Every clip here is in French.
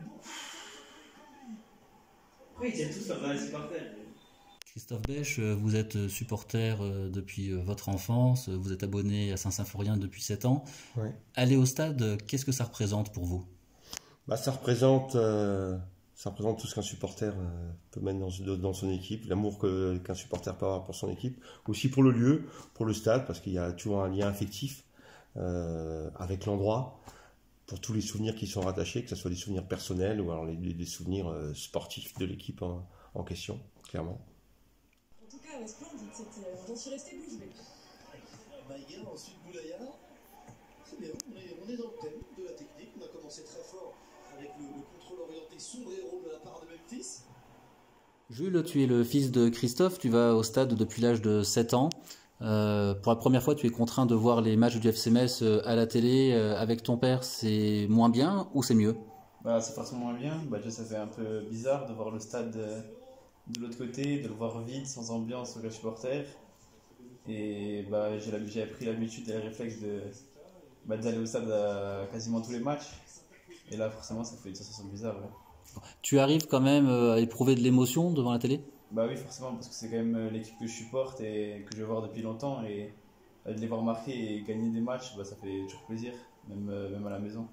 Pourquoi ils tiennent tous leur les supporters? Christophe Bèche, vous êtes supporter depuis votre enfance, vous êtes abonné à Saint-Symphorien depuis 7 ans. Ouais. Aller au stade, qu'est-ce que ça représente pour vous? Bah, ça représente tout ce qu'un supporter peut mettre dans son équipe, l'amour qu'un supporter peut avoir pour son équipe, aussi pour le lieu, pour le stade, parce qu'il y a toujours un lien affectif avec l'endroit, pour tous les souvenirs qui sont rattachés, que ce soit des souvenirs personnels ou alors des souvenirs sportifs de l'équipe en question, clairement. En tout cas, splendide, j'en suis resté bouche bée. Maïga, ensuite Boulaya. C'est bien, on est dans le thème de la technique. On a commencé très fort avec le contrôle orienté sombrero de la part de Memphis. Jules, tu es le fils de Christophe, tu vas au stade depuis l'âge de 7 ans. Pour la première fois, tu es contraint de voir les matchs du FC Metz à la télé avec ton père. C'est moins bien ou c'est mieux? Bah, c'est forcément moins bien. Bah, déjà, ça fait un peu bizarre de voir le stade de l'autre côté, de le voir vide, sans ambiance, sans les supporters. Et bah, j'ai pris l'habitude et le réflexe d'aller au stade à quasiment tous les matchs. Et là, forcément, ça fait une sensation bizarre. Ouais. Tu arrives quand même à éprouver de l'émotion devant la télé? Bah oui, forcément, parce que c'est quand même l'équipe que je supporte et que je vais voir depuis longtemps. Et de les voir marquer et gagner des matchs, bah, ça fait toujours plaisir, même à la maison.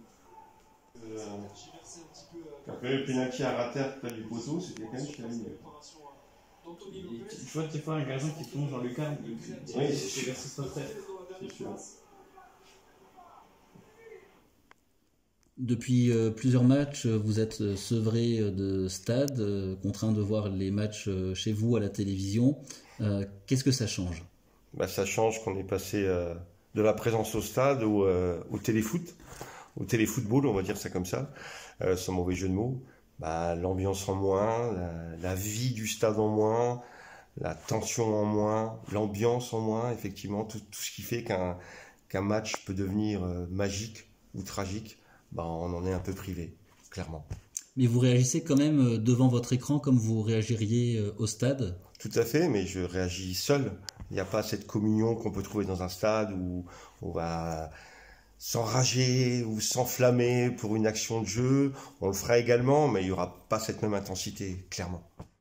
Après, le pénalty à rater près du poteau, c'était quand même chiant. Tu vois des fois un gazon qui plonge dans le cadre. Oui, c'est vers ce frère. C'est sûr. Depuis plusieurs matchs, vous êtes sevré de stade, contraint de voir les matchs chez vous à la télévision. Qu'est-ce que ça change? Bah, ça change qu'on est passé de la présence au stade au téléfoot, au téléfootball, on va dire ça comme ça, sans mauvais jeu de mots. Bah, l'ambiance en moins, la vie du stade en moins, la tension en moins, l'ambiance en moins, effectivement, tout ce qui fait qu'un match peut devenir magique ou tragique, bah, on en est un peu privé, clairement. Mais vous réagissez quand même devant votre écran comme vous réagiriez au stade? Tout à fait, mais je réagis seul. Il n'y a pas cette communion qu'on peut trouver dans un stade où on va s'enrager ou s'enflammer pour une action de jeu. On le fera également, mais il n'y aura pas cette même intensité, clairement.